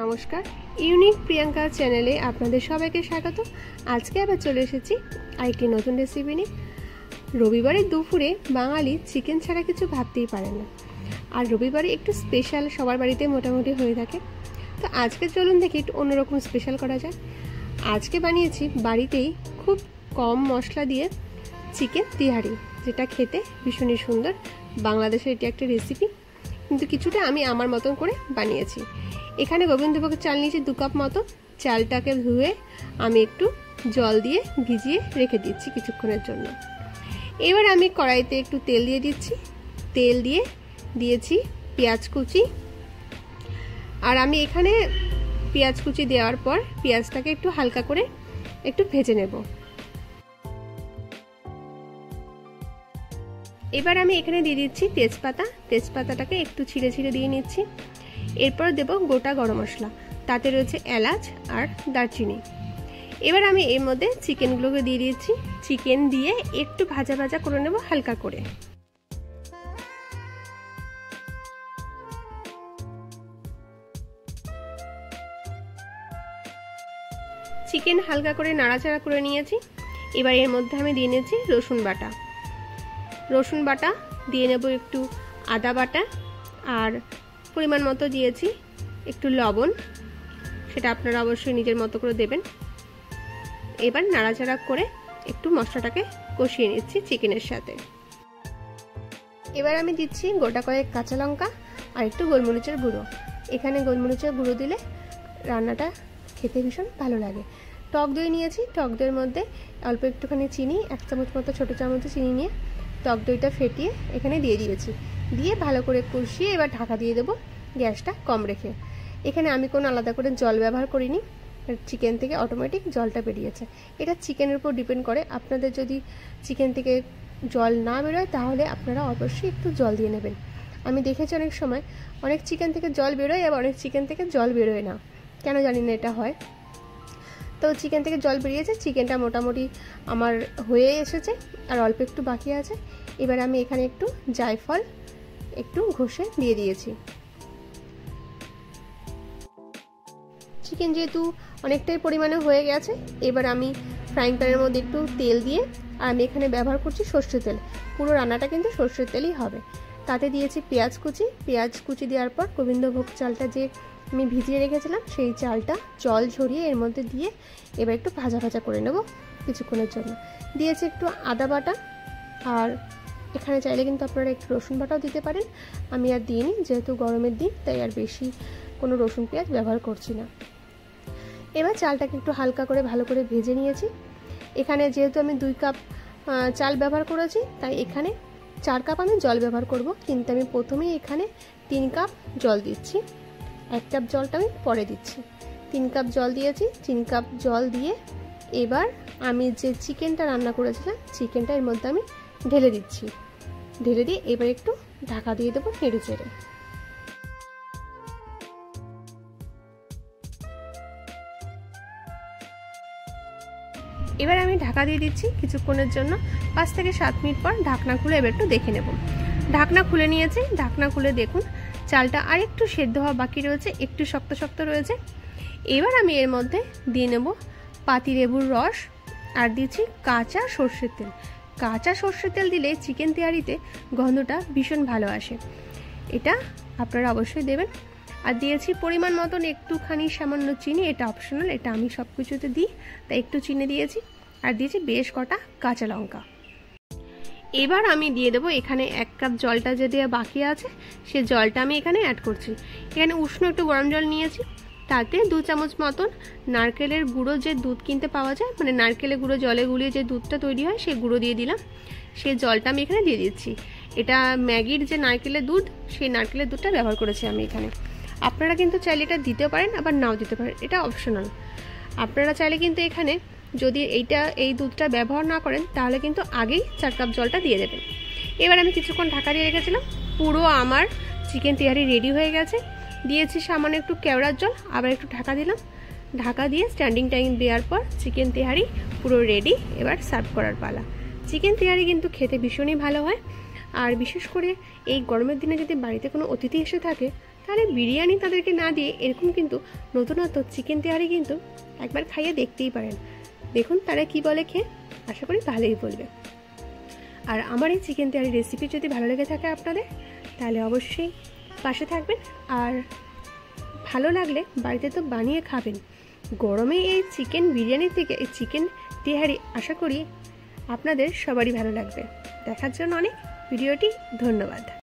নমস্কার, ইউনিক প্রিয়াঙ্কা চ্যানেলে আপনাদের সবাইকে স্বাগত। আজকে আবার চলে এসেছি আরেকটি নতুন রেসিপি নিয়ে। রবিবারের দুপুরে বাঙালি চিকেন ছাড়া কিছু ভাবতেই পারে না, আর রবিবারে একটু স্পেশাল সবার বাড়িতে মোটামুটি হয়ে থাকে। তো আজকে চলুন দেখি একটু অন্যরকম স্পেশাল করা যায়। আজকে বানিয়েছি বাড়িতেই খুব কম মশলা দিয়ে চিকেন তিহারি, যেটা খেতে ভীষণই সুন্দর। বাংলাদেশের এটি একটা রেসিপি, কিন্তু কিছুটা আমি আমার মতন করে বানিয়েছি। এখানে গোবিন্দভোগের চাল নিয়েছি 2 কাপ মতো। চালটাকে ধুয়ে আমি একটু জল দিয়ে ভিজিয়ে রেখে দিচ্ছি কিছুক্ষণের জন্য। এবার আমি কড়াইতে একটু তেল দিয়ে দিচ্ছি। তেল দিয়ে দিয়েছি পেঁয়াজ কুচি, আর আমি এখানে পেঁয়াজ কুচি দেওয়ার পর পেঁয়াজটাকে একটু হালকা করে একটু ভেজে নেব। এবার আমি এখানে দিয়ে দিচ্ছি তেজপাতা। তেজপাতাটাকে একটু ছিঁড়ে ছিঁড়ে দিয়ে নিচ্ছি। এরপর দেব গোটা গরম মশলা, তাতে রয়েছে এলাচ আর দারচিনি। এবার আমি এর মধ্যে চিকেনগুলোকে দিয়ে দিচ্ছি। চিকেন দিয়ে একটু ভাজা ভাজা করে নেব হালকা করে। চিকেন হালকা করে নাড়াচাড়া করে নিয়েছি। এবার এর মধ্যে আমি দিয়ে নিয়েছি রসুন বাটা। রসুন বাটা দিয়ে নেব একটু আদা বাটা, আর পরিমাণ মতো দিয়েছি একটু লবণ, সেটা আপনারা অবশ্যই নিজের মতো করে দেবেন। এবার নাড়াচাড়া করে একটু মশলাটাকে কষিয়ে নিচ্ছি চিকেনের সাথে। এবার আমি দিচ্ছি গোটা কয়েক কাঁচা লঙ্কা আর একটু গোলমরিচের গুঁড়ো। এখানে গোলমরিচের গুঁড়ো দিলে রান্নাটা খেতে ভীষণ ভালো লাগে। টক দই নিয়েছি, টক দইয়ের মধ্যে অল্প একটুখানি চিনি, 1 চামচ মতো ছোটো চামচে চিনি নিয়ে টক দইটা ফেটিয়ে এখানে দিয়ে দিয়েছি। দিয়ে ভালো করে কষিয়ে এবার ঢাকা দিয়ে দেবো, গ্যাসটা কম রেখে। এখানে আমি কোনো আলাদা করে জল ব্যবহার করিনি, চিকেন থেকে অটোমেটিক জলটা বেরিয়েছে। এটা চিকেনের উপর ডিপেন্ড করে। আপনাদের যদি চিকেন থেকে জল না বেরোয় তাহলে আপনারা অবশ্যই একটু জল দিয়ে নেবেন। আমি দেখেছি অনেক সময় অনেক চিকেন থেকে জল বেরোয়, আবার অনেক চিকেন থেকে জল বেরোয় না, কেন জানি না এটা হয়। তো চিকেন থেকে জল বেরিয়েছে, চিকেনটা মোটামুটি আমার হয়ে এসেছে, আর অল্প একটু বাকি আছে। এবার আমি এখানে একটু জায়ফল একটু ঘষে দিয়ে দিয়েছি। চিকেন যেহেতু অনেকটাই পরিমাণে হয়ে গেছে, এবার আমি ফ্রাইং প্যানের মধ্যে একটু তেল দিয়ে, আর আমি এখানে ব্যবহার করছি সর্ষের তেল। পুরো রান্নাটা কিন্তু সর্ষের তেলই হবে। তাতে দিয়েছি পেঁয়াজ কুচি। পেঁয়াজ কুচি দেওয়ার পর গোবিন্দভোগ চালটা যে আমি ভিজিয়ে রেখেছিলাম, সেই চালটা জল ঝরিয়ে এর মধ্যে দিয়ে এবার একটু ভাজা ভাজা করে নেব কিছুক্ষণের জন্য। দিয়েছি একটু আদা বাটা, আর এখানে চাইলে কিন্তু আপনারা একটু রসুন বাটাও দিতে পারেন। আমি আর দিইনি, যেহেতু গরমের দিন তাই আর বেশি কোনো রসুন পেঁয়াজ ব্যবহার করছি না। এবার চালটাকে একটু হালকা করে ভালো করে ভেজে নিয়েছি। এখানে যেহেতু আমি 2 কাপ চাল ব্যবহার করেছি, তাই এখানে 4 কাপ আমি জল ব্যবহার করব, কিন্তু আমি প্রথমেই এখানে 3 কাপ জল দিচ্ছি। 1 কাপ জলটা আমি পরে দিচ্ছি। 3 কাপ জল দিয়েছি। 3 কাপ জল দিয়ে এবার আমি যে চিকেনটা রান্না করেছিলাম, চিকেনটা এর মধ্যে আমি ঢেলে দিচ্ছি। ঢেলে দিয়ে এবার একটু ঢাকা দিয়ে দেবো নেড়ে চেড়ে। এবার আমি ঢাকা দিয়ে দিচ্ছি কিছুক্ষণের জন্য। 5 থেকে 7 মিনিট পর ঢাকনা খুলে এবার একটু দেখে নেব। ঢাকনা খুলে নিয়েছি। ঢাকনা খুলে দেখুন চালটা আর একটু সেদ্ধ হওয়া বাকি রয়েছে, একটু শক্ত শক্ত রয়েছে। এবার আমি এর মধ্যে দিয়ে নেব পাতিলেবুর রস, আর দিচ্ছি কাঁচা সর্ষের তেল। কাঁচা সর্ষের তেল দিলে চিকেন তেহারিতে গন্ধটা ভীষণ ভালো আসে, এটা আপনারা অবশ্যই দেবেন। আর দিয়েছি পরিমাণ মতন একটুখানি সামান্য চিনি, এটা অপশনাল, এটা আমি সব কিছুতে দিই তাই একটু চিনি দিয়েছি। আর দিয়েছি বেশ কটা কাঁচা লঙ্কা। এবার আমি দিয়ে দেবো এখানে 1 কাপ জলটা যে দেওয়া বাকি আছে, সে জলটা আমি এখানে অ্যাড করছি। এখানে উষ্ণ একটু গরম জল নিয়েছি, তাতে 2 চামচ মতন নারকেলের গুঁড়ো, যে দুধ কিনতে পাওয়া যায়, মানে নারকেলের গুঁড়ো জলে গুলিয়ে যে দুধটা তৈরি হয়, সেই গুঁড়ো দিয়ে দিলাম। সেই জলটা আমি এখানে দিয়ে দিচ্ছি। এটা ম্যাগির যে নারকেলের দুধ, সেই নারকেলের দুধটা ব্যবহার করেছি আমি এখানে। আপনারা কিন্তু চাইলে এটা দিতে পারেন, আবার নাও দিতে পারেন, এটা অপশনাল। আপনারা চাইলে কিন্তু এখানে যদি এই দুধটা ব্যবহার না করেন, তাহলে কিন্তু আগেই 4 কাপ জলটা দিয়ে দেবেন। এবার আমি কিছুক্ষণ ঢাকা দিয়ে রেখেছিলাম। পুরো আমার চিকেন তেহারি রেডি হয়ে গেছে। দিয়েছি সামান্য একটু কেওড়ার জল, আবার একটু ঢাকা দিলাম। ঢাকা দিয়ে স্ট্যান্ডিং টাইম দেওয়ার পর চিকেন তেহারি পুরো রেডি। এবার সার্ভ করার পালা। চিকেন তেহারি কিন্তু খেতে ভীষণই ভালো হয়, আর বিশেষ করে এই গরমের দিনে যদি বাড়িতে কোনো অতিথি এসে থাকে, তাহলে বিরিয়ানি তাদেরকে না দিয়ে এরকম কিন্তু নতুনত্ব চিকেন তেহারি কিন্তু একবার খাইয়ে দেখতেই পারেন। দেখুন তারা কি বলে খেয়ে, আশা করি ভালোই বলবে। আর আমার এই চিকেন তেহারি রেসিপি যদি ভালো লেগে থাকে আপনাদের, তাহলে অবশ্যই পাশে থাকবেন। আর ভালো লাগলে বাড়িতে তো বানিয়ে খাবেন। গরমে এই চিকেন বিরিয়ানি থেকে এই চিকেন তেহারি আশা করি আপনাদের সবারই ভালো লাগবে। দেখার জন্য অনেক ভিডিওটি ধন্যবাদ।